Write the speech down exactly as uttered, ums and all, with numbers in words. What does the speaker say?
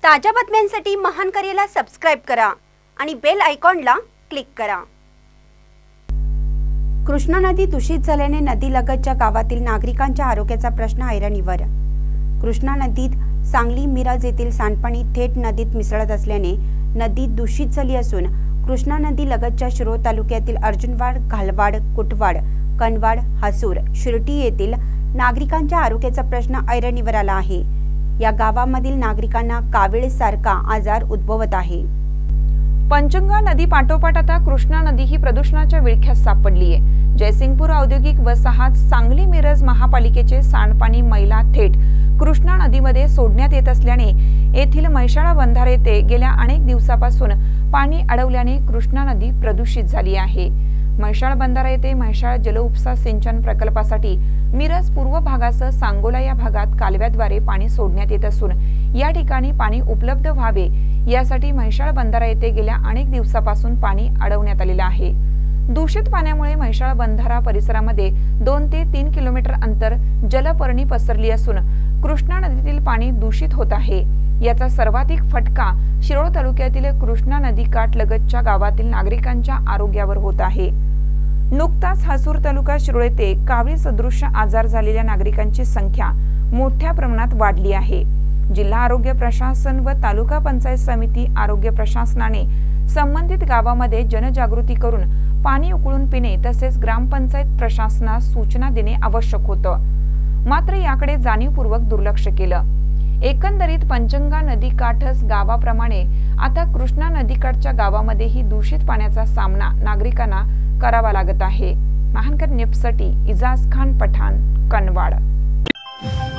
ताज्या बातम्यांसाठी महान करेला सबस्क्राइब करा आणि बेल आयकॉनला क्लिक करा। कृष्णा नदी दूषित झाल्याने नदीलगतच्या गावातील नागरिकांच्या आरोग्याचा प्रश्न ऐरणीवर। कृष्णा नदीत सांगली मिरज येथील सांडपाणी थेट नदीत मिसळत असल्याने नदी दूषित झाली असून कृष्णा नदी लगतच्या शिरोळ तालुक्यातील अर्जुनवाड, घालवाड, कुटवाड, कनवाड, हसूर, शिर्टी येथील नागरिकांच्या आरोग्याचा प्रश्न ऐरणीवर आला आहे। या गावामधील नागरिकांना कावीळसारखा आजार उद्भवत आहे। पंचगंगा नदी पाठोपाठ आता कृष्णा नदी ही प्रदूषणाच्या विळख्यात सापडली आहे। जयसिंगपूर औद्योगिक वसाहत सांगली मिरज महापालिकेचे सांडपाणी मैला थेट कृष्णा नदीमध्ये सोडण्यात येत असल्याने येथील म्हैसाळ बंधारे येथे गेल्या अनेक दिवसापासून पाणी अडवल्याने कृष्णा नदी प्रदूषित झाली आहे। म्हैसाळ बंधारा येथे म्हैसाळ जलउपसा सिंचन प्रकल्पासाठी मिरज पूर्व भागासह सांगोला या भागात कालव्याद्वारे पाणी सोडण्यात येत असून या ठिकाणी पाणी उपलब्ध व्हावे यासाठी म्हैसाळ बंधारा येथे गेल्या अनेक दिवसापासून पाणी अडवण्यात आलेले आहे। दूषित पाण्यामुळे म्हैसाळ बंधारा परिसरामध्ये दोन ते तीन किलोमीटर अंतर जलपर्णी पसरली असून कृष्णा नदीतील पाणी दूषित होत आहे। याचा सर्वाधिक फटका शिरोळ तालुक्यातील कृष्णा नदी काठ लगतच्या गावातील नागरिकांच्या आरोग्यावर होत आहे। नुकताच हसूर तालुका शिरोळ येथे कावीळ सदृश्य आजार झालेल्या नागरिकांची संख्या मोठ्या प्रमाणात वाढली आहे। जिल्हा आरोग्य प्रशासन व तालुका पंचायत समिती आरोग्य प्रशासनाने संबंधित गावामध्ये जनजागृती करून पाणी उकळून पिणे तसेच ग्रामपंचायत प्रशासनास सूचना देणे आवश्यक होतं, मात्र याकडे जाणीवपूर्वक दुर्लक्ष केलं। एकंदरीत पंचगंगा नदी काठस गावाप्रमाणे आता कृष्णा नदीकाठच्या गावामध्येही दूषित पाण्याचा सामना नागरिकांना करावा लागत आहे। महानकर न्यूजसाठी इजाज खान पठाण, कनवाड।